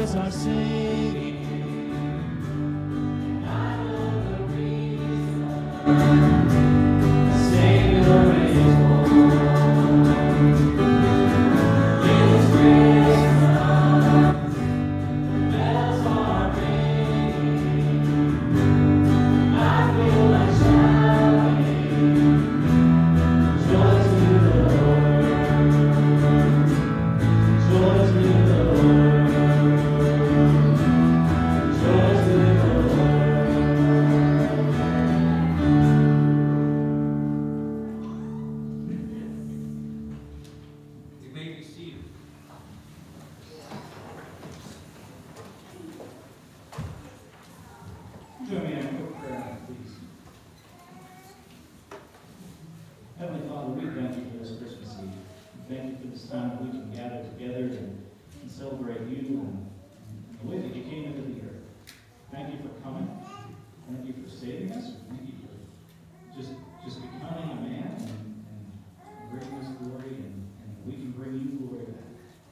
stars are singing. I know the reason. Savior is born. It's Christmas. Bells are ringing. I feel like shouting. Joy to the Lord. Joy to the Lord. Joy to the Lord. You may be seated. Join me in a quick prayer, please. Heavenly Father, we thank you for this Christmas Eve. We thank you for this time that we can gather together and celebrate you and the way that you came into the earth. Thank you for coming. Thank you for saving us. Thank you for just becoming a man and bringing us glory, and we can bring you glory back.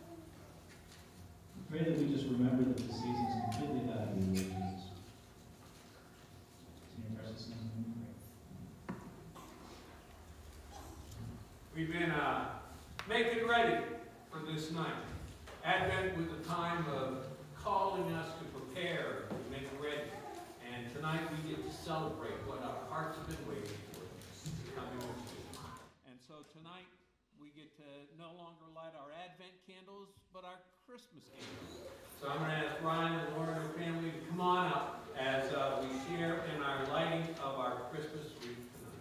We pray that we just remember that this season is completely about you, Lord Jesus. In your precious name we pray. We've been making ready for this night. Advent was a time of calling us to prepare, to make ready. And tonight we get to celebrate what our hearts have been waiting for, the coming of Jesus. And so tonight we get to no longer light our Advent candles, but our Christmas candles. So I'm going to ask Ryan and Lauren and family to come on up as we share in our lighting of our Christmas wreath tonight.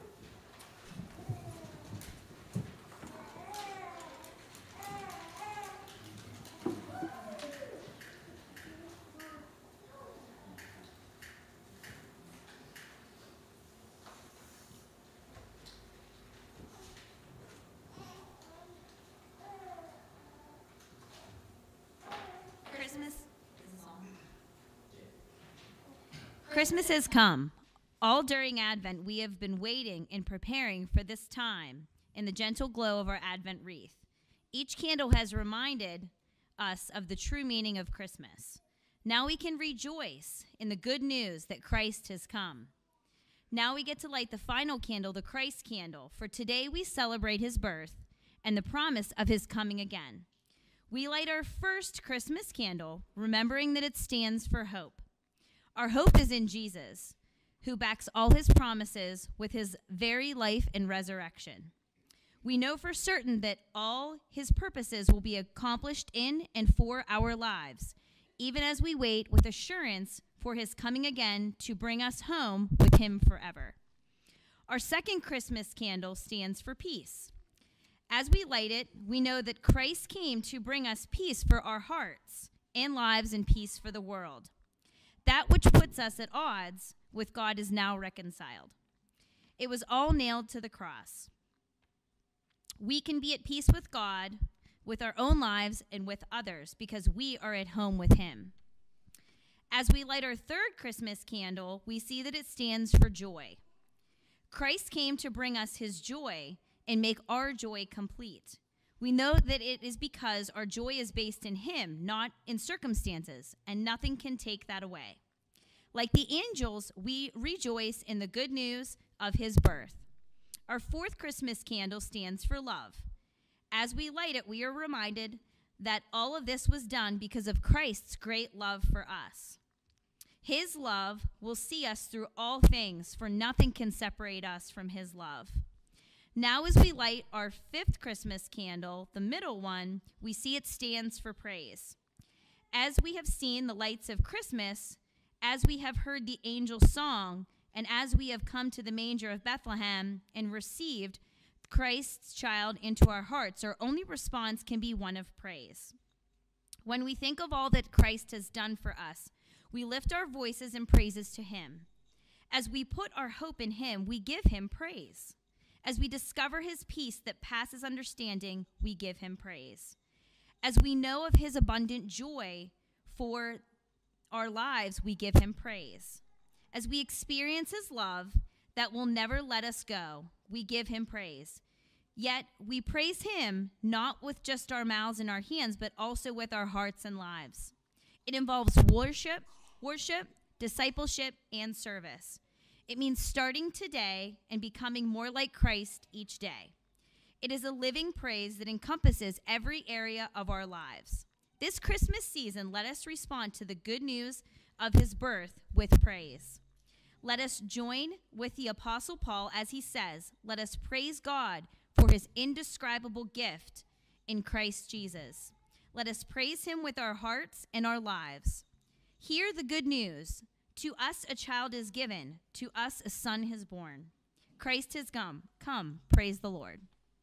Christmas has come. All during Advent, we have been waiting and preparing for this time in the gentle glow of our Advent wreath. Each candle has reminded us of the true meaning of Christmas. Now we can rejoice in the good news that Christ has come. Now we get to light the final candle, the Christ candle, for today we celebrate his birth and the promise of his coming again. We light our first Christmas candle, remembering that it stands for hope. Our hope is in Jesus, who backs all his promises with his very life and resurrection. We know for certain that all his purposes will be accomplished in and for our lives, even as we wait with assurance for his coming again to bring us home with him forever. Our second Christmas candle stands for peace. As we light it, we know that Christ came to bring us peace for our hearts and lives and peace for the world. That which puts us at odds with God is now reconciled. It was all nailed to the cross. We can be at peace with God, with our own lives, and with others because we are at home with him. As we light our third Christmas candle, we see that it stands for joy. Christ came to bring us his joy and make our joy complete. We know that it is because our joy is based in him, not in circumstances, and nothing can take that away. Like the angels, we rejoice in the good news of his birth. Our fourth Christmas candle stands for love. As we light it, we are reminded that all of this was done because of Christ's great love for us. His love will see us through all things, for nothing can separate us from his love. Now as we light our fifth Christmas candle, the middle one, we see it stands for praise. As we have seen the lights of Christmas, as we have heard the angel song, and as we have come to the manger of Bethlehem and received Christ's child into our hearts, our only response can be one of praise. When we think of all that Christ has done for us, we lift our voices in praises to him. As we put our hope in him, we give him praise. As we discover his peace that passes understanding, we give him praise. As we know of his abundant joy for our lives, we give him praise. As we experience his love that will never let us go, we give him praise. Yet we praise him not with just our mouths and our hands, but also with our hearts and lives. It involves worship, discipleship, and service. It means starting today and becoming more like Christ each day. It is a living praise that encompasses every area of our lives. This Christmas season, let us respond to the good news of his birth with praise. Let us join with the Apostle Paul as he says, let us praise God for his indescribable gift in Christ Jesus. Let us praise him with our hearts and our lives. Hear the good news. To us a child is given. To us a son is born. Christ has come. Come, praise the Lord.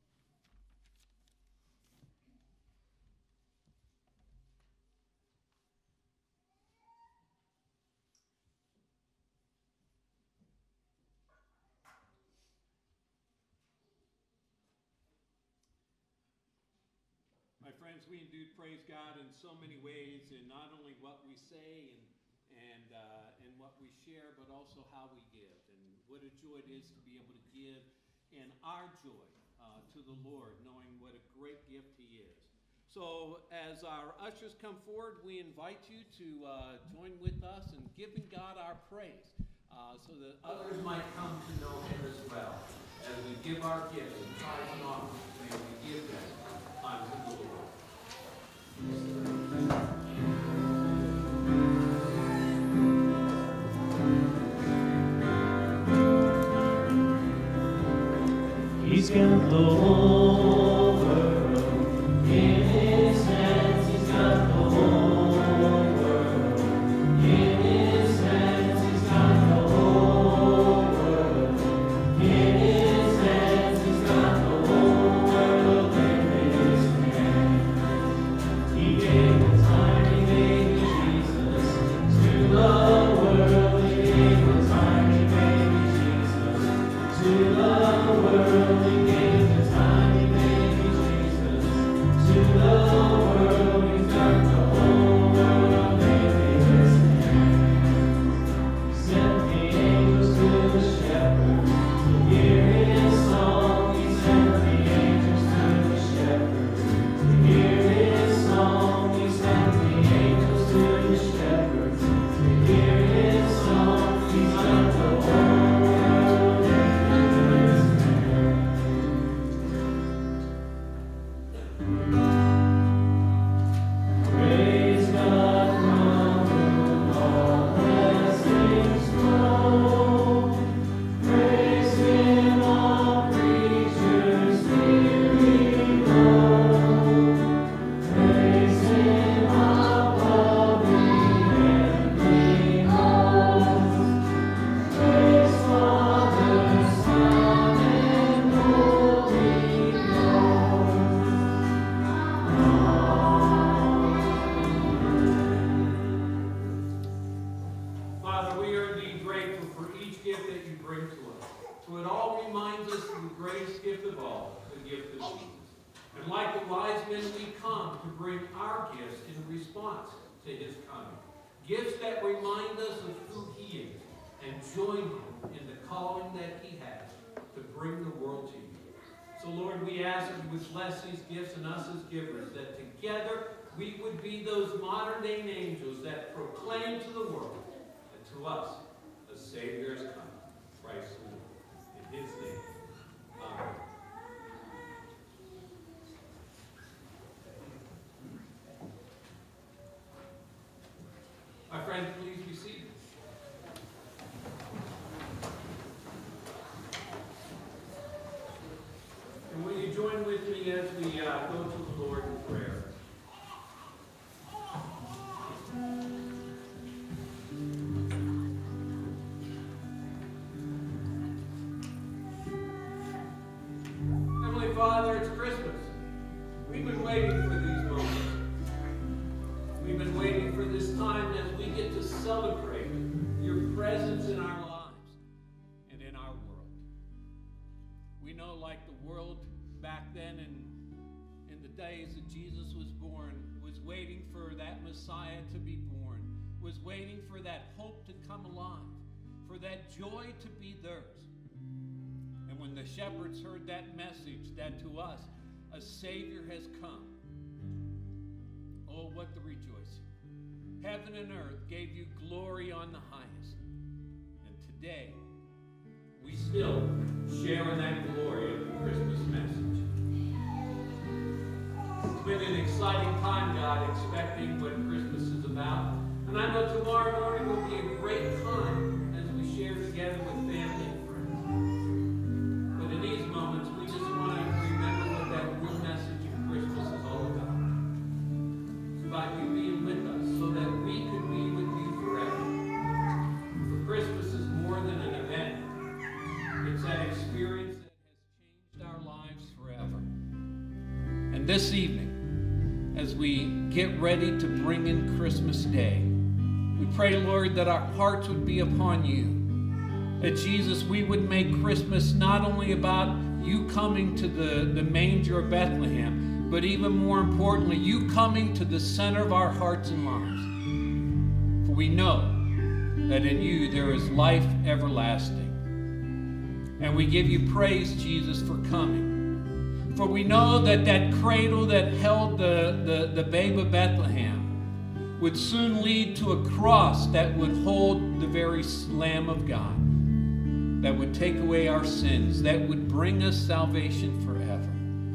My friends, we indeed praise God in so many ways, in not only what we say and what we share, but also how we give. And what a joy it is to be able to give in our joy to the Lord, knowing what a great gift he is. So as our ushers come forward, we invite you to join with us in giving God our praise so that others might come to know him as well. As we give our gifts and tithes and offerings, may we give them unto the Lord. He's got the whole world in his hands. He's got the whole world in his hands. He's got the whole world in his hands. He's got the whole world in his hands. He gave the tiny baby Jesus to the world. He gave the tiny baby Jesus to the world. He gave the tiny baby Jesus to the world. He's got the whole world in his hands. He sent the angels to the shepherds to hear his song. He sent the angels to the shepherds to hear his song. He sent the angels to the shepherds to hear his song. He's got the whole world in his Praise God from whom all blessings flow. Praise him, all creatures near below. Praise him above the heavenly hosts. Praise Father, Son, and Holy Ghost. Father, we are indeed grateful for each gift that you bring to us. For it all reminds us of the greatest gift of all, the gift of Jesus. And like the wise men, we come to bring our gifts in response to his coming. Gifts that remind us of who he is and join him in the calling that he has to bring the world to you. So Lord, we ask that you would bless these gifts and us as givers, that together we would be those modern-day angels that proclaim to the world that to us a Savior has come, Christ the Lord. In his name, amen. My friends, please be seated. And will you join with me as we go to the Lord in prayer? Heavenly Father, it's Christmas. We've been waiting for these moments. We've been waiting for this time as we get to celebrate your presence in our lives and in our world. We know, like the world back then in the days that Jesus was born, was waiting for that Messiah to be born, was waiting for that hope to come alive, for that joy to be theirs. And when the shepherds heard that message that to us a Savior has come, oh, what the rejoicing. heaven and earth gave you glory on the highest. And today, we still share in that glory of the Christmas message. It's been an exciting time, God, expecting what Christmas is about. And I know tomorrow morning will be a great time as we share together with family and friends. But in these moments, we just want to remember what that real message of Christmas is all about. It's about you being with us so that we could be with you forever. For Christmas is more than an event. It's that experience that has changed our lives forever. And this evening, as we get ready to bring in Christmas Day, we pray, Lord, that our hearts would be upon you. That, Jesus, we would make Christmas not only about you coming to the manger of Bethlehem, but even more importantly, you coming to the center of our hearts and lives. For we know that in you there is life everlasting. And we give you praise, Jesus, for coming. For we know that that cradle that held the babe of Bethlehem would soon lead to a cross that would hold the very Lamb of God, that would take away our sins, that would bring us salvation forever.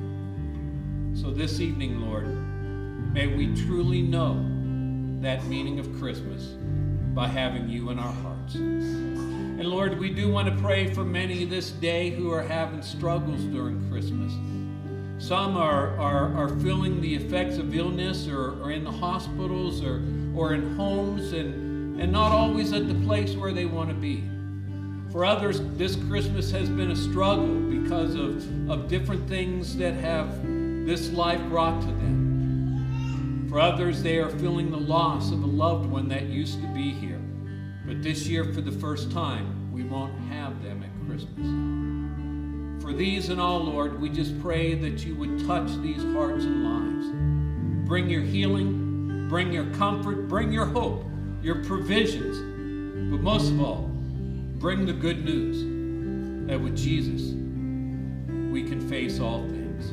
So this evening, Lord, may we truly know that meaning of Christmas by having you in our hearts. And Lord, we do want to pray for many this day who are having struggles during Christmas. Some are feeling the effects of illness or in the hospitals or in homes and not always at the place where they want to be. For others, this Christmas has been a struggle because of different things that have this life brought to them. For others, they are feeling the loss of a loved one that used to be here. But this year, for the first time, we won't have them at Christmas. For these and all, Lord, we just pray that you would touch these hearts and lives. Bring your healing, bring your comfort, bring your hope, your provisions. But most of all, bring the good news that with Jesus, we can face all things.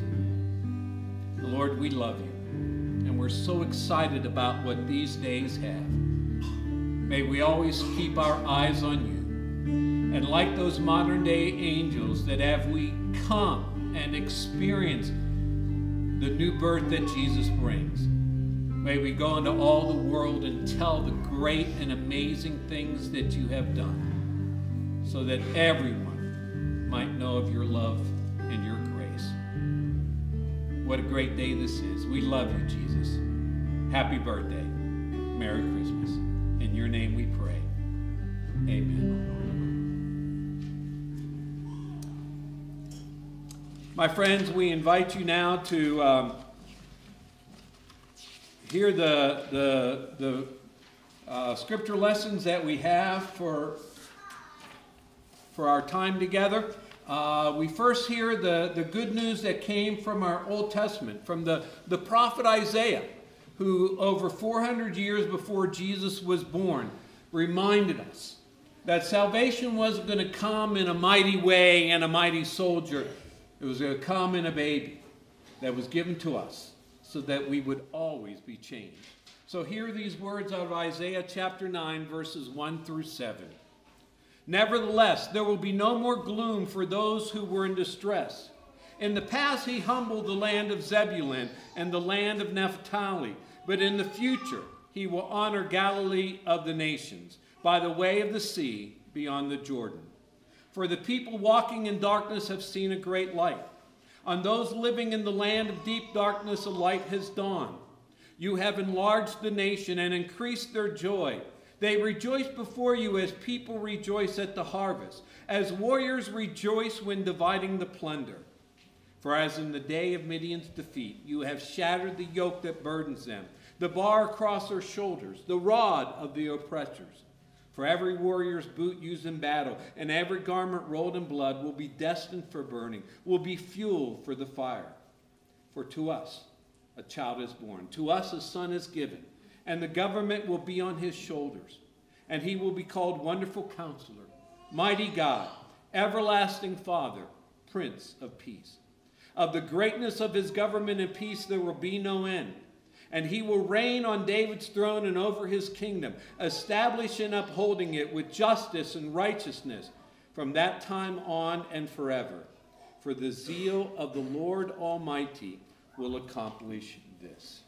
Lord, we love you, and we're so excited about what these days have. May we always keep our eyes on you. And like those modern-day angels, that as we come and experience the new birth that Jesus brings, may we go into all the world and tell the great and amazing things that you have done, so that everyone might know of your love and your grace. What a great day this is. We love you, Jesus. Happy birthday. Merry Christmas. In your name we pray. Amen. My friends, we invite you now to hear the scripture lessons that we have for our time together. We first hear the good news that came from our Old Testament, from the prophet Isaiah, who over 400 years before Jesus was born reminded us that salvation wasn't going to come in a mighty way and a mighty soldier. It was going to come in a baby that was given to us so that we would always be changed. So hear these words out of Isaiah chapter 9, verses 1 through 7. Nevertheless, there will be no more gloom for those who were in distress. In the past, he humbled the land of Zebulun and the land of Naphtali. But in the future, he will honor Galilee of the nations by the way of the sea beyond the Jordan. For the people walking in darkness have seen a great light. On those living in the land of deep darkness, a light has dawned. You have enlarged the nation and increased their joy. They rejoice before you as people rejoice at the harvest, as warriors rejoice when dividing the plunder. For as in the day of Midian's defeat, you have shattered the yoke that burdens them, the bar across their shoulders, the rod of the oppressors. For every warrior's boot used in battle and every garment rolled in blood will be destined for burning, will be fuel for the fire. For to us a child is born, to us a son is given, and the government will be on his shoulders. And he will be called Wonderful Counselor, Mighty God, Everlasting Father, Prince of Peace. Of the greatness of his government and peace there will be no end. And he will reign on David's throne and over his kingdom, establishing and upholding it with justice and righteousness from that time on and forever. For the zeal of the Lord Almighty will accomplish this.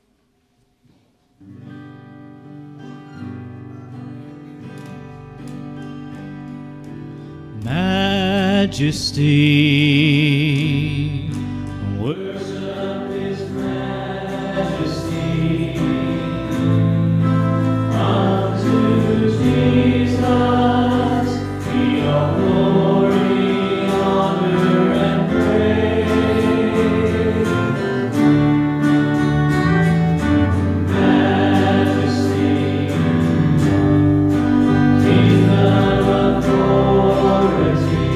Majesty, worship his majesty. Unto Jesus be all glory, honor, and praise. Majesty, kingdom, authority,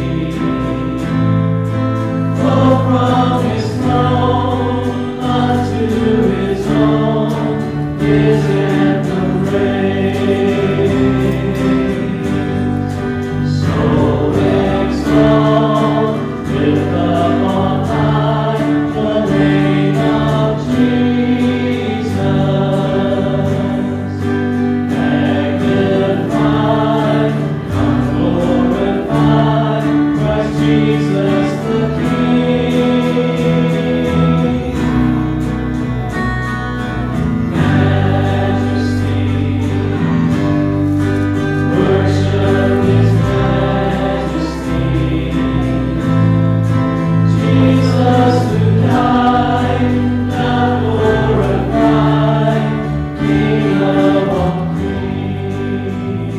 flow from his throne unto his own, his anthem praise. So exalt, lift up on high the name of Jesus. Magnify, come glorify Christ Jesus the King. Majesty, worship his majesty. Jesus who died, now glorified, King of all kings.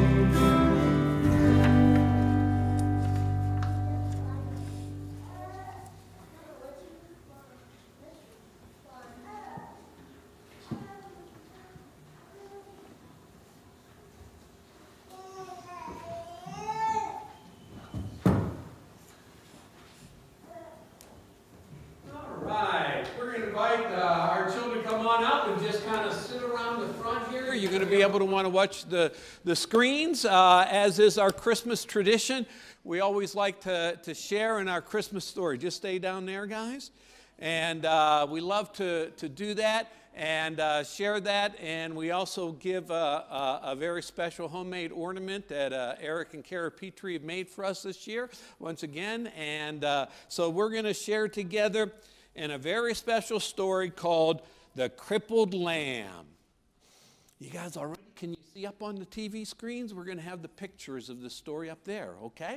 All right, we're going to invite our children to come on up and just kind of sit around the front here. You're going to be able to want to watch the screens, as is our Christmas tradition. We always like to share in our Christmas story. Just stay down there, guys. And we love to do that and share that. And we also give a very special homemade ornament that Eric and Kara Petrie have made for us this year, once again. And so we're going to share together in a very special story called The Crippled Lamb. You guys all right? Can you see up on the TV screens? We're going to have the pictures of the story up there, okay?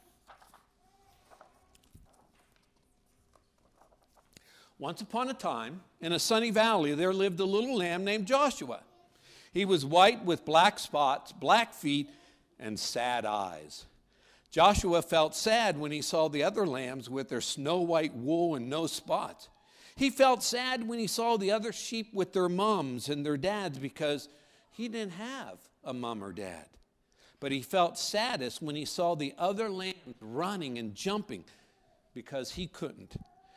Once upon a time, in a sunny valley, there lived a little lamb named Joshua. He was white with black spots, black feet, and sad eyes. Joshua felt sad when he saw the other lambs with their snow-white wool and no spots. He felt sad when he saw the other sheep with their mums and their dads because he didn't have a mom or dad. But he felt saddest when he saw the other lambs running and jumping because he couldn't.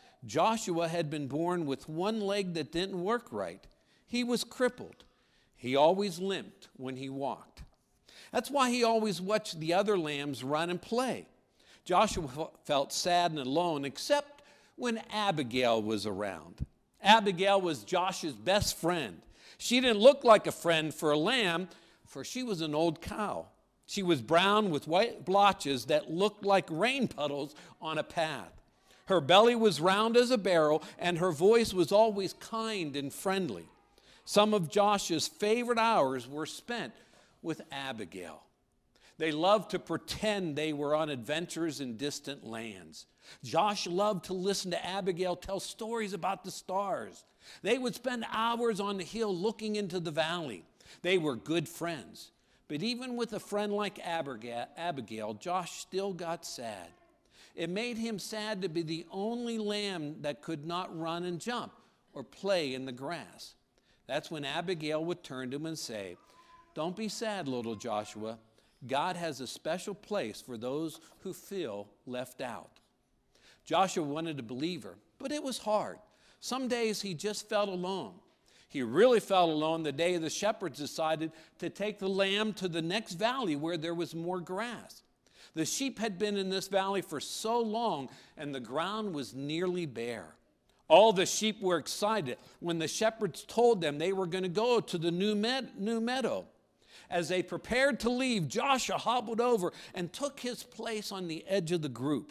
Joshua had been born with one leg that didn't work right. He was crippled. He always limped when he walked. That's why he always watched the other lambs run and play. Joshua felt sad and alone, except when Abigail was around. Abigail was Joshua's best friend. She didn't look like a friend for a lamb, for she was an old cow. She was brown with white blotches that looked like rain puddles on a path. Her belly was round as a barrel, and her voice was always kind and friendly. Some of Joshua's favorite hours were spent with Abigail. They loved to pretend they were on adventures in distant lands. Josh loved to listen to Abigail tell stories about the stars. They would spend hours on the hill looking into the valley. They were good friends. But even with a friend like Abigail, Josh still got sad. It made him sad to be the only lamb that could not run and jump or play in the grass. That's when Abigail would turn to him and say, "Don't be sad, little Joshua. God has a special place for those who feel left out." Joshua wanted to believe her, but it was hard. Some days he just felt alone. He really felt alone the day the shepherds decided to take the lamb to the next valley where there was more grass. The sheep had been in this valley for so long, and the ground was nearly bare. All the sheep were excited when the shepherds told them they were going to go to the new meadow. As they prepared to leave, Joshua hobbled over and took his place on the edge of the group.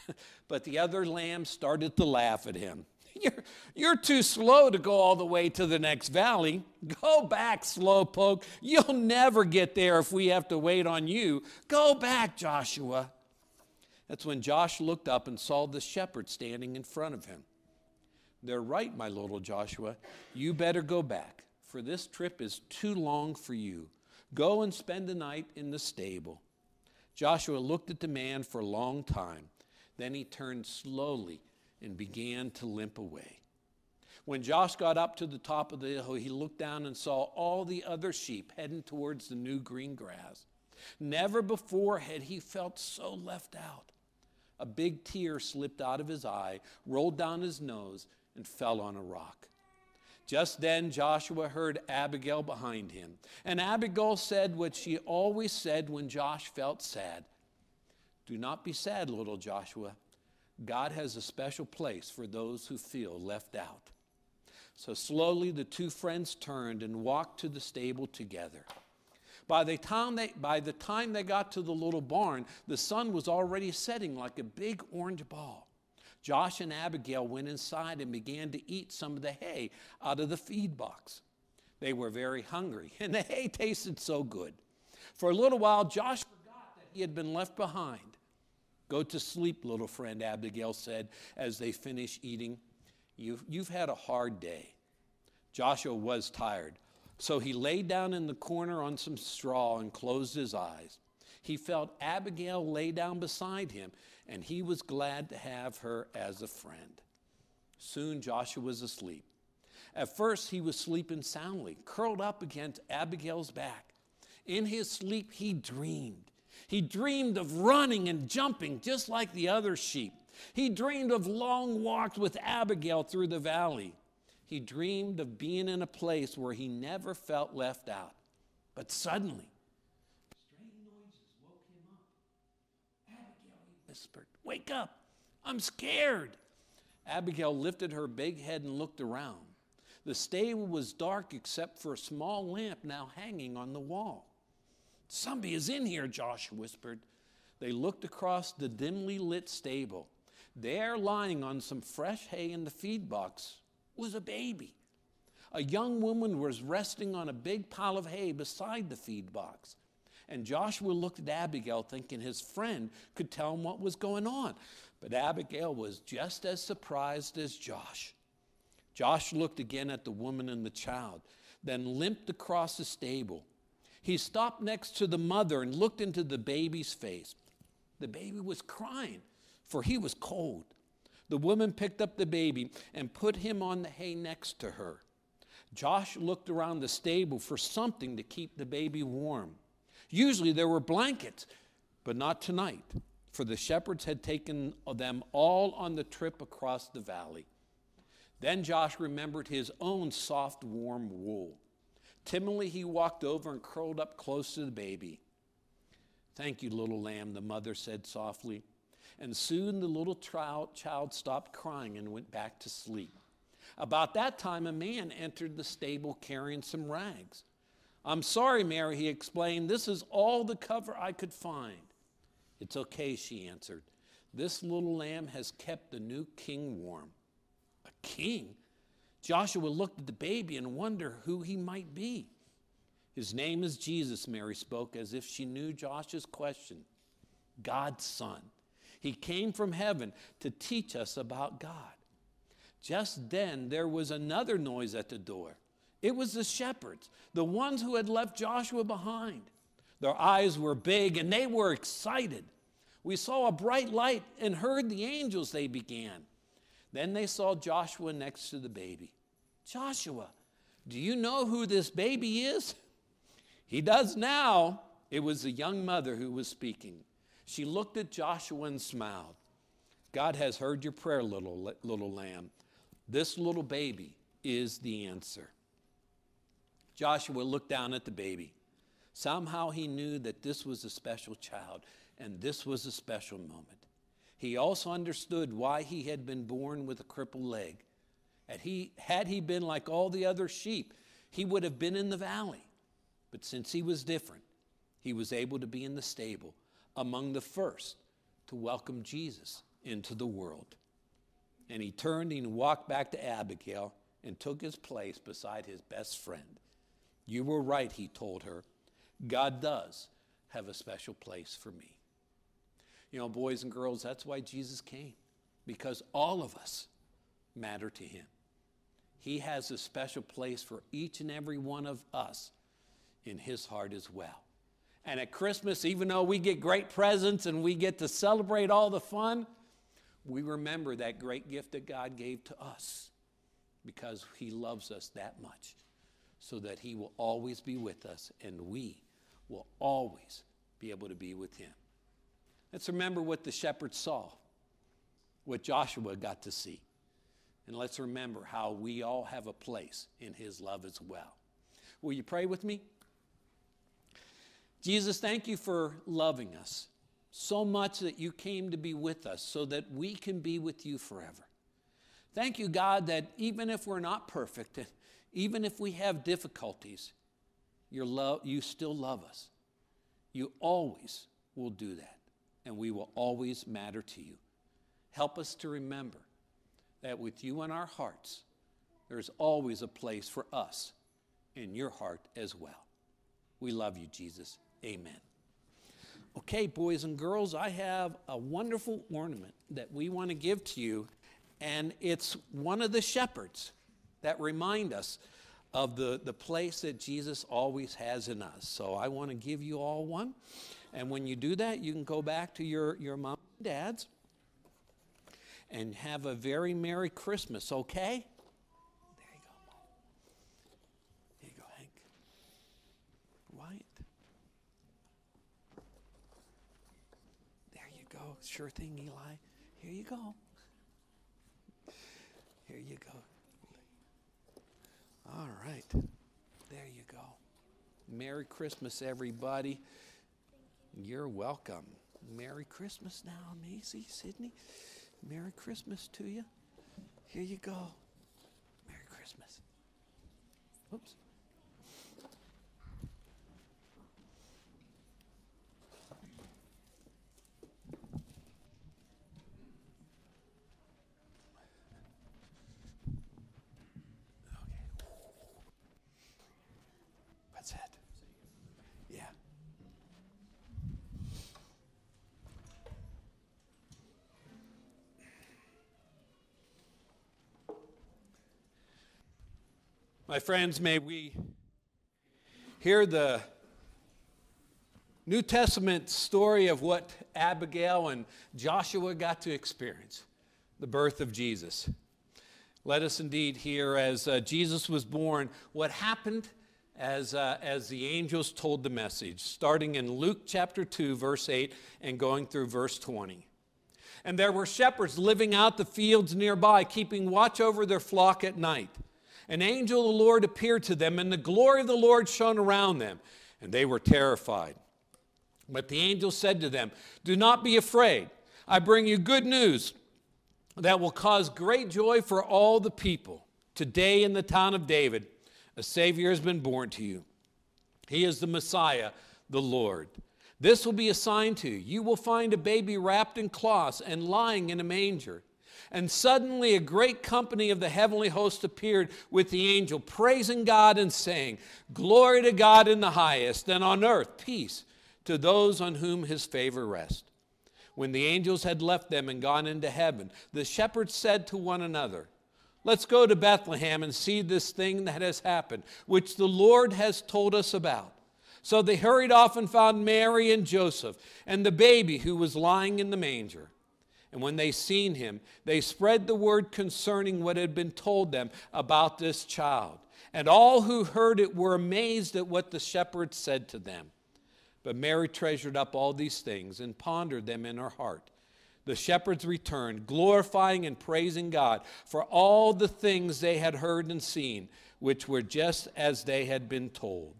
But the other lambs started to laugh at him. You're too slow to go all the way to the next valley. Go back, slowpoke. You'll never get there if we have to wait on you. Go back, Joshua. That's when Josh looked up and saw the shepherd standing in front of him. They're right, my little Joshua. You better go back, for this trip is too long for you. Go and spend the night in the stable. Joshua looked at the man for a long time. Then he turned slowly and began to limp away. When Josh got up to the top of the hill, he looked down and saw all the other sheep heading towards the new green grass. Never before had he felt so left out. A big tear slipped out of his eye, rolled down his nose, and fell on a rock. Just then Joshua heard Abigail behind him, and Abigail said what she always said when Josh felt sad. Do not be sad, little Joshua. God has a special place for those who feel left out. So slowly the two friends turned and walked to the stable together. By the time they got to the little barn, the sun was already setting like a big orange ball. Josh and Abigail went inside and began to eat some of the hay out of the feed box. They were very hungry, and the hay tasted so good. For a little while, Josh forgot that he had been left behind. Go to sleep, little friend, Abigail said as they finished eating. You've had a hard day. Joshua was tired, so he lay down in the corner on some straw and closed his eyes. He felt Abigail lay down beside him, and he was glad to have her as a friend. Soon Joshua was asleep. At first, he was sleeping soundly, curled up against Abigail's back. In his sleep, he dreamed. He dreamed of running and jumping just like the other sheep. He dreamed of long walks with Abigail through the valley. He dreamed of being in a place where he never felt left out. But suddenly, strange noises woke him up. Abigail, he whispered, wake up, I'm scared. Abigail lifted her big head and looked around. The stable was dark except for a small lamp now hanging on the wall. Somebody is in here, Josh whispered. They looked across the dimly lit stable. There, lying on some fresh hay in the feed box, was a baby. A young woman was resting on a big pile of hay beside the feed box. And Joshua looked at Abigail, thinking his friend could tell him what was going on. But Abigail was just as surprised as Josh. Josh looked again at the woman and the child, then limped across the stable. He stopped next to the mother and looked into the baby's face. The baby was crying, for he was cold. The woman picked up the baby and put him on the hay next to her. Josh looked around the stable for something to keep the baby warm. Usually there were blankets, but not tonight, for the shepherds had taken them all on the trip across the valley. Then Josh remembered his own soft, warm wool. Timidly, he walked over and curled up close to the baby. Thank you, little lamb, the mother said softly. And soon the little child stopped crying and went back to sleep. About that time, a man entered the stable carrying some rags. I'm sorry, Mary, he explained. This is all the cover I could find. It's okay, she answered. This little lamb has kept the new king warm. A king? Joshua looked at the baby and wondered who he might be. His name is Jesus, Mary spoke as if she knew Joshua's question. God's son. He came from heaven to teach us about God. Just then, there was another noise at the door. It was the shepherds, the ones who had left Joshua behind. Their eyes were big and they were excited. We saw a bright light and heard the angels, they began. Then they saw Joshua next to the baby. Joshua, do you know who this baby is? He does now. It was the young mother who was speaking. She looked at Joshua and smiled. God has heard your prayer, little lamb. This little baby is the answer. Joshua looked down at the baby. Somehow he knew that this was a special child and this was a special moment. He also understood why he had been born with a crippled leg, Had he been like all the other sheep, he would have been in the valley. But since he was different, he was able to be in the stable among the first to welcome Jesus into the world. And he turned and walked back to Abigail and took his place beside his best friend. You were right, he told her. God does have a special place for me. You know, boys and girls, that's why Jesus came, because all of us matter to him. He has a special place for each and every one of us in his heart as well. And at Christmas, even though we get great presents and we get to celebrate all the fun, we remember that great gift that God gave to us because he loves us that much, so that he will always be with us and we will always be able to be with him. Let's remember what the shepherds saw, what Joshua got to see. And let's remember how we all have a place in his love as well. Will you pray with me? Jesus, thank you for loving us so much that you came to be with us so that we can be with you forever. Thank you, God, that even if we're not perfect, even if we have difficulties, you still love us. You always will do that, and we will always matter to you. Help us to remember that with you in our hearts, there's always a place for us in your heart as well. We love you, Jesus. Amen. Okay, boys and girls, I have a wonderful ornament that we want to give to you, and it's one of the shepherds that remind us of the place that Jesus always has in us. So I want to give you all one, and when you do that, you can go back to your mom and dad's and have a very Merry Christmas, okay? There you go, Mom. Here you go, Hank. Wyatt. There you go. Sure thing, Eli. Here you go. Here you go. All right. There you go. Merry Christmas, everybody. You're welcome. Merry Christmas now, Macy, Sydney. Merry Christmas to you. Here you go. Merry Christmas. Oops. Okay. What's that? Yeah. My friends, may we hear the New Testament story of what Abigail and Joshua got to experience, the birth of Jesus. Let us indeed hear, as Jesus was born, what happened as the angels told the message, starting in Luke chapter 2, verse 8, and going through verse 20. And there were shepherds living out the fields nearby, keeping watch over their flock at night. An angel of the Lord appeared to them, and the glory of the Lord shone around them, and they were terrified. But the angel said to them, "Do not be afraid. I bring you good news that will cause great joy for all the people. Today in the town of David, a Savior has been born to you. He is the Messiah, the Lord. This will be a sign to you. You will find a baby wrapped in cloths and lying in a manger." And suddenly a great company of the heavenly host appeared with the angel, praising God and saying, "Glory to God in the highest, and on earth peace to those on whom his favor rests." When the angels had left them and gone into heaven, the shepherds said to one another, "Let's go to Bethlehem and see this thing that has happened, which the Lord has told us about." So they hurried off and found Mary and Joseph and the baby who was lying in the manger. And when they seen him, they spread the word concerning what had been told them about this child. And all who heard it were amazed at what the shepherds said to them. But Mary treasured up all these things and pondered them in her heart. The shepherds returned, glorifying and praising God for all the things they had heard and seen, which were just as they had been told.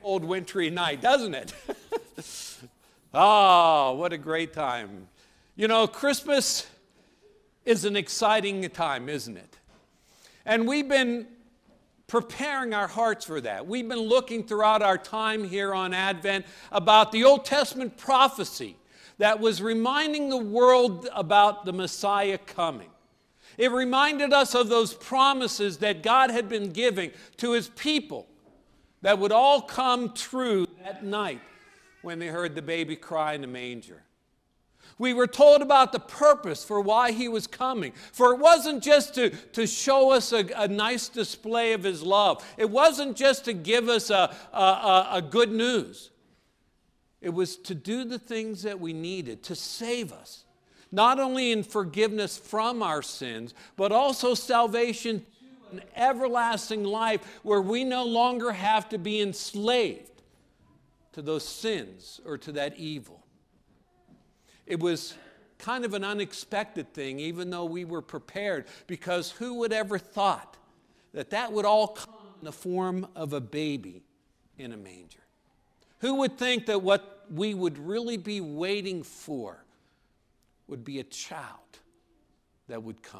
cold wintry night, doesn't it? Oh, what a great time. You know, Christmas is an exciting time, isn't it? And we've been preparing our hearts for that. We've been looking throughout our time here on Advent about the Old Testament prophecy that was reminding the world about the Messiah coming. It reminded us of those promises that God had been giving to his people that would all come true that night when they heard the baby cry in the manger. We were told about the purpose for why he was coming. For it wasn't just to show us a nice display of his love. It wasn't just to give us a good news. It was to do the things that we needed to save us. Not only in forgiveness from our sins, but also salvation to an everlasting life where we no longer have to be enslaved to those sins or to that evil. It was kind of an unexpected thing, even though we were prepared, because who would ever thought that that would all come in the form of a baby in a manger? Who would think that what we would really be waiting for would be a child that would come?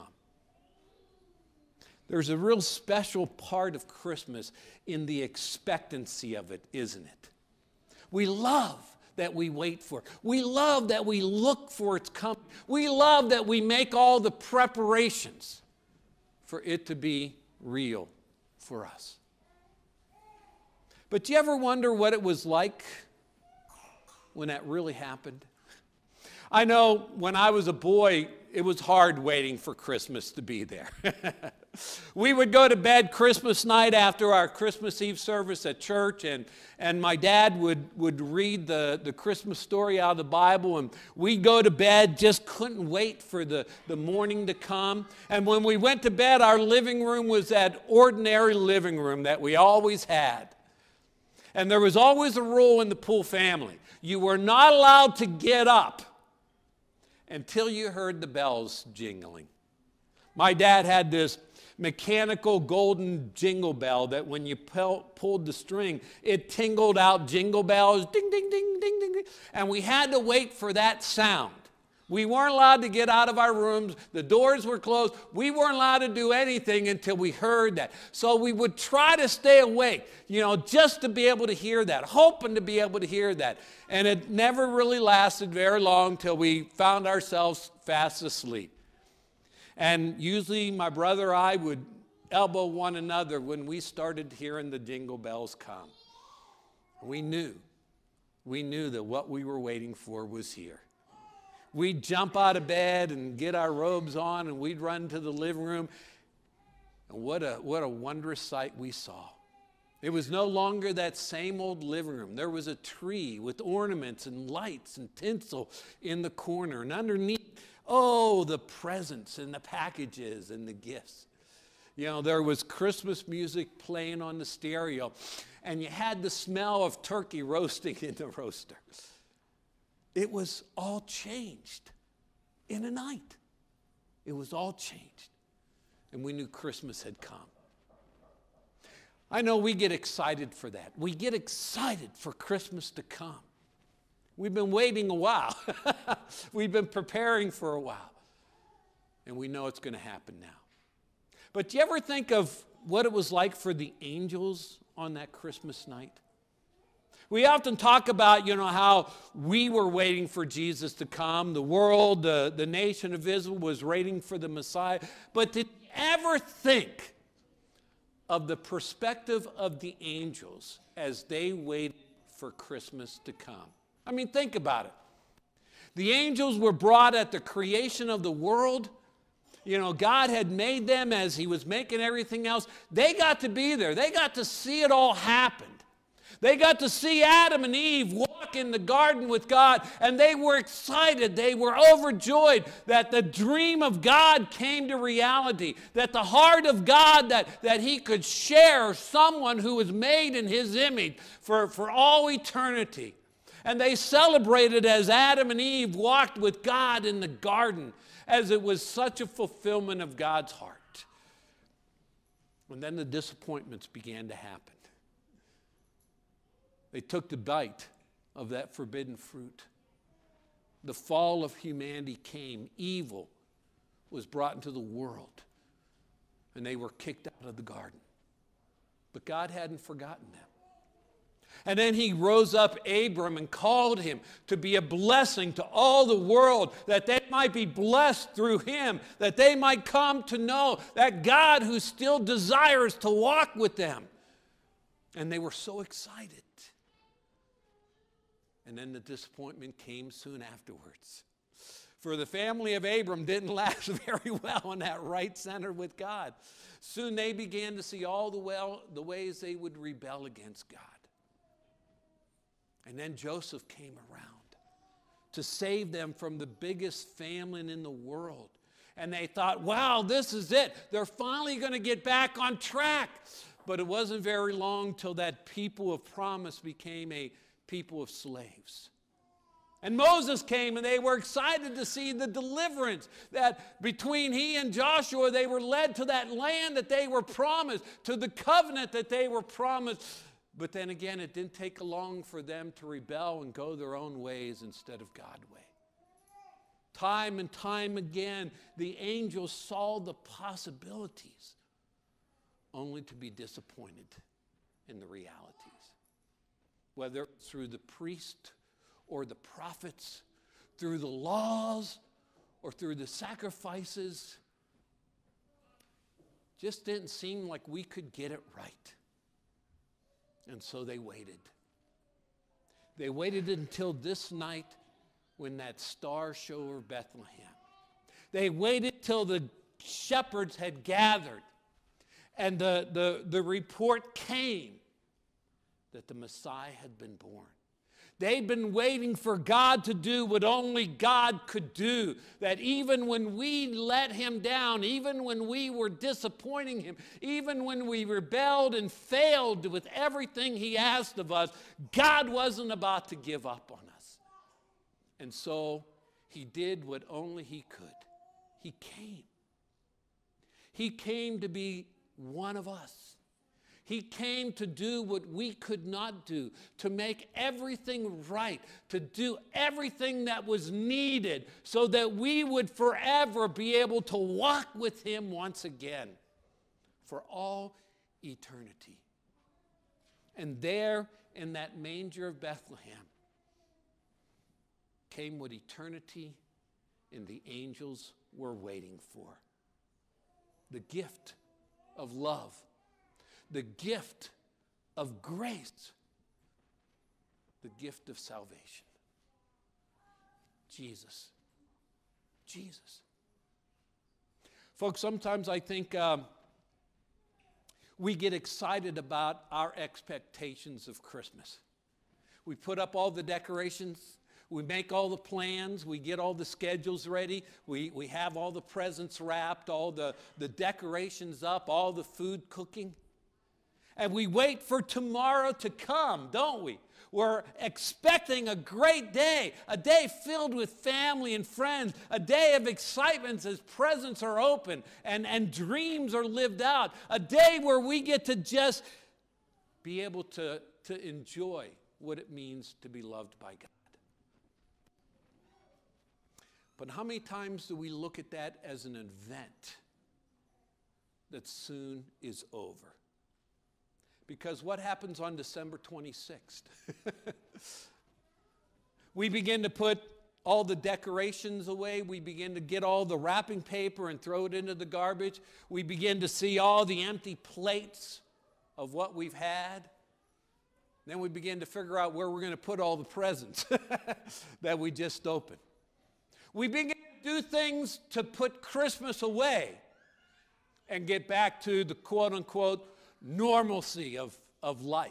There's a real special part of Christmas in the expectancy of it, isn't it? We love that we wait for. We love that we look for its coming. We love that we make all the preparations for it to be real for us. But do you ever wonder what it was like when that really happened? I know when I was a boy, it was hard waiting for Christmas to be there. We would go to bed Christmas night after our Christmas Eve service at church, and my dad would read the Christmas story out of the Bible, and we'd go to bed, just couldn't wait for the morning to come. And when we went to bed, our living room was that ordinary living room that we always had. And there was always a rule in the Poole family. You were not allowed to get up until you heard the bells jingling. My dad had this mechanical golden jingle bell that when you pulled the string, it tingled out jingle bells, ding, ding, ding, ding, ding, ding. And we had to wait for that sound. We weren't allowed to get out of our rooms. The doors were closed. We weren't allowed to do anything until we heard that. So we would try to stay awake, just to be able to hear that, hoping to be able to hear that. And it never really lasted very long till we found ourselves fast asleep. And usually my brother or I would elbow one another when we started hearing the jingle bells come. We knew that what we were waiting for was here. We'd jump out of bed and get our robes on, and we'd run to the living room. And what a wondrous sight we saw. It was no longer that same old living room. There was a tree with ornaments and lights and tinsel in the corner. And underneath, the presents and the packages and the gifts. There was Christmas music playing on the stereo. And you had the smell of turkey roasting in the roaster. It was all changed in a night. It was all changed. And we knew Christmas had come. I know we get excited for that. We get excited for Christmas to come. We've been waiting a while. We've been preparing for a while. And we know it's going to happen now. But do you ever think of what it was like for the angels on that Christmas night? We often talk about, how we were waiting for Jesus to come. The world, the nation of Israel was waiting for the Messiah. But did you ever think of the perspective of the angels as they waited for Christmas to come? I mean, think about it. The angels were brought at the creation of the world. God had made them as he was making everything else. They got to be there. They got to see it all happen. They got to see Adam and Eve walk in the garden with God, and they were excited. They were overjoyed that the dream of God came to reality, that the heart of God, that he could share someone who was made in his image for all eternity. And they celebrated as Adam and Eve walked with God in the garden, as it was such a fulfillment of God's heart. And then the disappointments began to happen. They took the bite of that forbidden fruit. The fall of humanity came. Evil was brought into the world. And they were kicked out of the garden. But God hadn't forgotten them. And then he rose up Abram and called him to be a blessing to all the world, that they might be blessed through him, that they might come to know that God who still desires to walk with them. And they were so excited. And then the disappointment came soon afterwards. For the family of Abram didn't last very well in that right center with God. Soon they began to see all the ways they would rebel against God. And then Joseph came around to save them from the biggest famine in the world. And they thought, wow, this is it. They're finally going to get back on track. But it wasn't very long till that people of promise became a people of slaves. And Moses came, and they were excited to see the deliverance that between he and Joshua, they were led to that land that they were promised, to the covenant that they were promised. But then again, it didn't take long for them to rebel and go their own ways instead of God's way. Time and time again, the angels saw the possibilities, only to be disappointed in the realities. Whether through the priest or the prophets, through the laws or through the sacrifices, just didn't seem like we could get it right. And so they waited. They waited until this night when that star showed over Bethlehem. They waited till the shepherds had gathered and the report came that the Messiah had been born. They'd been waiting for God to do what only God could do. That even when we let him down, even when we were disappointing him, even when we rebelled and failed with everything he asked of us, God wasn't about to give up on us. And so he did what only he could. He came. He came to be one of us. He came to do what we could not do, to make everything right, to do everything that was needed so that we would forever be able to walk with him once again for all eternity. And there in that manger of Bethlehem came what eternity and the angels were waiting for. The gift of love. The gift of grace, the gift of salvation. Jesus. Jesus. Folks, sometimes I think we get excited about our expectations of Christmas. We put up all the decorations. We make all the plans. We get all the schedules ready. We have all the presents wrapped, all the decorations up, all the food cooking. And we wait for tomorrow to come, don't we? We're expecting a great day, a day filled with family and friends, a day of excitement as presents are open and dreams are lived out, a day where we get to just be able to enjoy what it means to be loved by God. But how many times do we look at that as an event that soon is over? Because what happens on December 26th? We begin to put all the decorations away. We begin to get all the wrapping paper and throw it into the garbage. We begin to see all the empty plates of what we've had. Then we begin to figure out where we're going to put all the presents that we just opened. We begin to do things to put Christmas away and get back to the quote-unquote normalcy of life.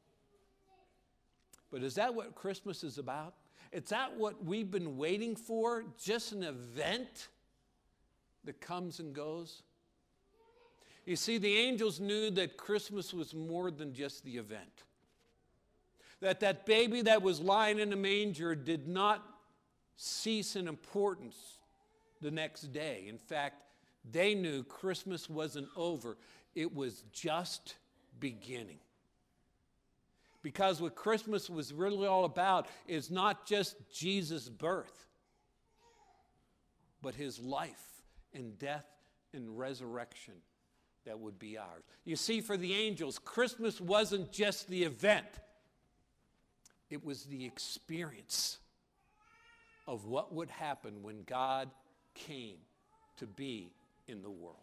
But is that what Christmas is about? Is that what we've been waiting for? Just an event that comes and goes? You see, the angels knew that Christmas was more than just the event. That baby that was lying in a manger did not cease in importance the next day. In fact, they knew Christmas wasn't over. It was just beginning. Because what Christmas was really all about is not just Jesus' birth, but his life and death and resurrection that would be ours. You see, for the angels, Christmas wasn't just the event. It was the experience of what would happen when God came to be in the world.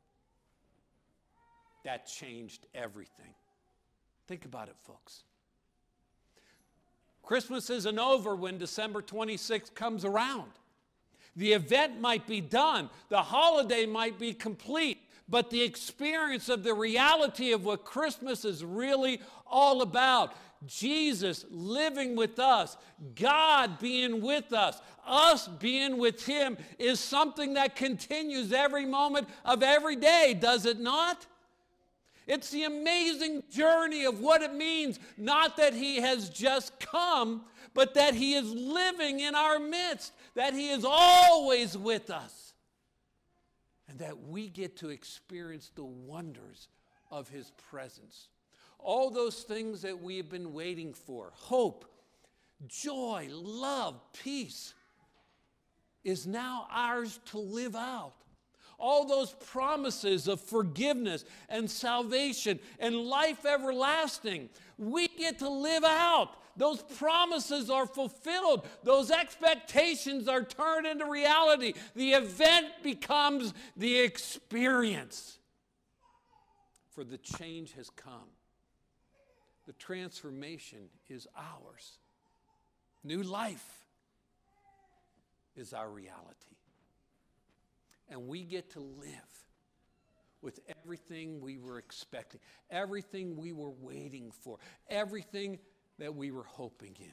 That changed everything. Think about it, folks. Christmas isn't over when December 26th comes around. The event might be done. The holiday might be complete. But the experience of the reality of what Christmas is really all about, Jesus living with us, God being with us being with him, is something that continues every moment of every day, does it not? It's the amazing journey of what it means, not that he has just come, but that he is living in our midst, that he is always with us, and that we get to experience the wonders of his presence. All those things that we have been waiting for, hope, joy, love, peace, is now ours to live out. All those promises of forgiveness and salvation and life everlasting, we get to live out. Those promises are fulfilled. Those expectations are turned into reality. The event becomes the experience. For the change has come. The transformation is ours. New life is our reality. And we get to live with everything we were expecting, everything we were waiting for, everything that we were hoping in.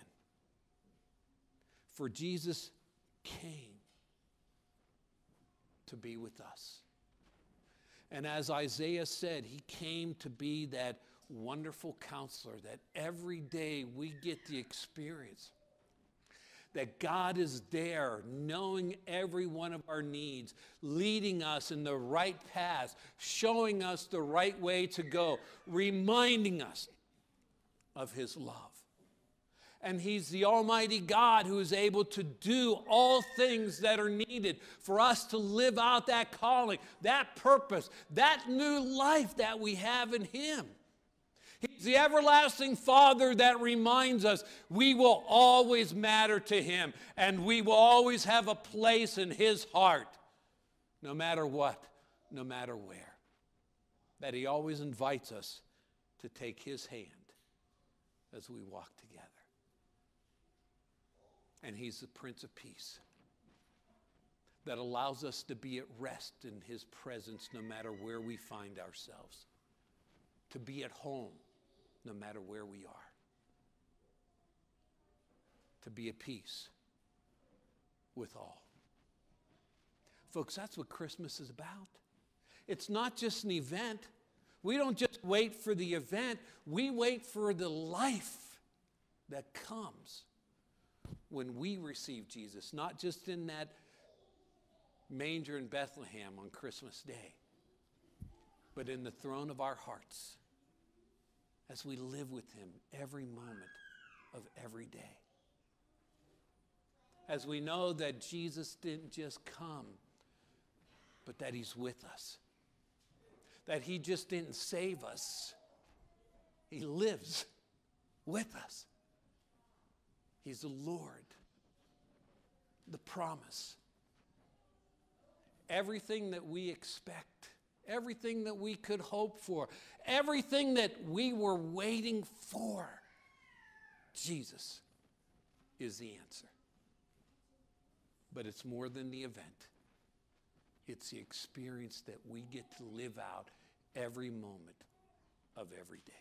For Jesus came to be with us. And as Isaiah said, he came to be that wonderful counselor that every day we get the experience. That God is there, knowing every one of our needs, leading us in the right path, showing us the right way to go, reminding us of his love. And he's the Almighty God who is able to do all things that are needed for us to live out that calling, that purpose, that new life that we have in him. He's the everlasting Father that reminds us we will always matter to him, and we will always have a place in his heart, no matter what, no matter where. That he always invites us to take his hand as we walk together. And he's the Prince of Peace that allows us to be at rest in his presence no matter where we find ourselves, to be at home no matter where we are, to be at peace with all. Folks, that's what Christmas is about. It's not just an event. We don't just wait for the event. We wait for the life that comes when we receive Jesus, not just in that manger in Bethlehem on Christmas Day, but in the throne of our hearts as we live with him every moment of every day. As we know that Jesus didn't just come, but that he's with us. That he just didn't save us. He lives with us. He's the Lord, the promise. Everything that we expect, everything that we could hope for, everything that we were waiting for, Jesus is the answer. But it's more than the event. It's the experience that we get to live out every moment of every day.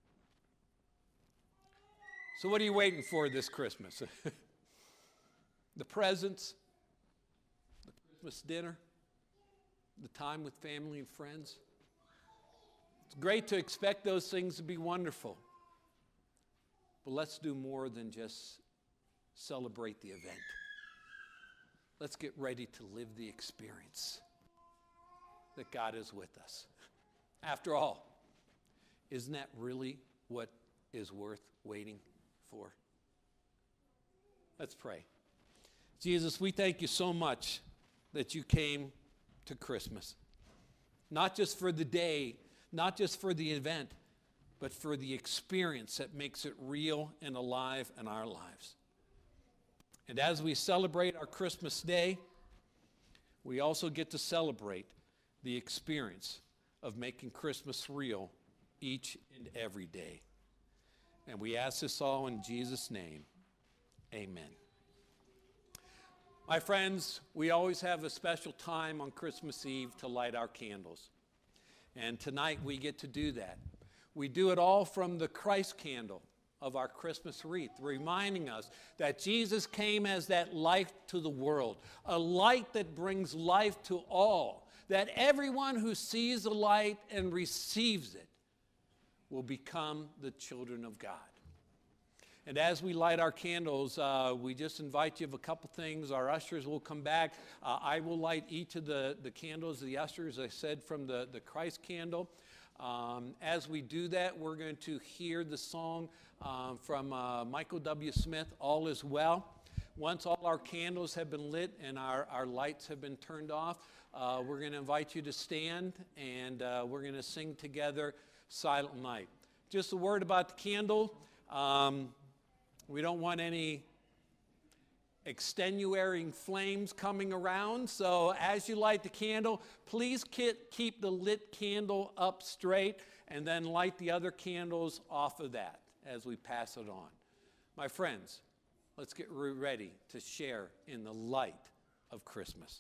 So what are you waiting for this Christmas? The presents, the Christmas dinner, the time with family and friends. It's great to expect those things to be wonderful. But let's do more than just celebrate the event. Let's get ready to live the experience that God is with us. After all, isn't that really what is worth waiting for? Let's pray. Jesus, we thank you so much that you came to Christmas. Not just for the day, not just for the event, but for the experience that makes it real and alive in our lives. And as we celebrate our Christmas day, we also get to celebrate the experience of making Christmas real each and every day. And we ask this all in Jesus' name. Amen. My friends, we always have a special time on Christmas Eve to light our candles. And tonight we get to do that. We do it all from the Christ candle of our Christmas wreath, reminding us that Jesus came as that light to the world, a light that brings life to all, that everyone who sees the light and receives it will become the children of God. And as we light our candles, we just invite you of a couple things. Our ushers will come back. I will light each of the candles, the ushers, I said, from the Christ candle. As we do that, we're going to hear the song from Michael W. Smith, All Is Well. Once all our candles have been lit and our lights have been turned off, we're going to invite you to stand, and we're going to sing together Silent Night. Just a word about the candle. We don't want any extenuating flames coming around, so as you light the candle, please keep the lit candle up straight and then light the other candles off of that as we pass it on. My friends, let's get ready to share in the light of Christmas.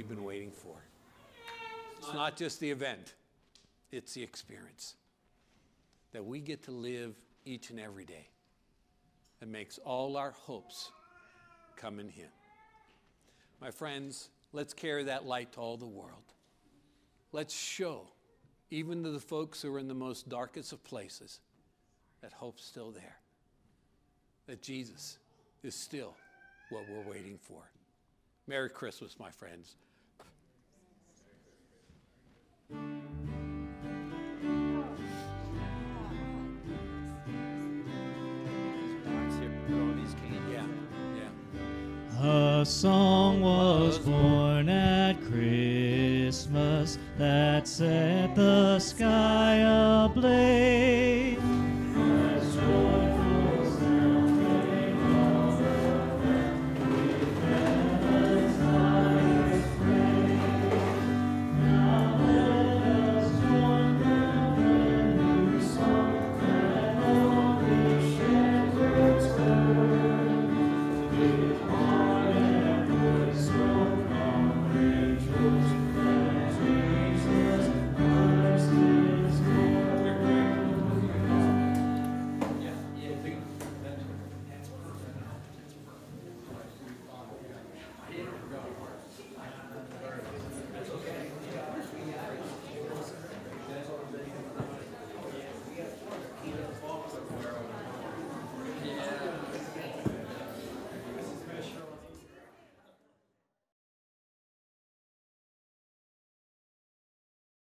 we've been waiting for. It's not just the event, it's the experience that we get to live each and every day that makes all our hopes come in Him. My friends, let's carry that light to all the world. Let's show, even to the folks who are in the most darkest of places, that hope's still there, that Jesus is still what we're waiting for. Merry Christmas, my friends. A song was born at Christmas that set the sky ablaze.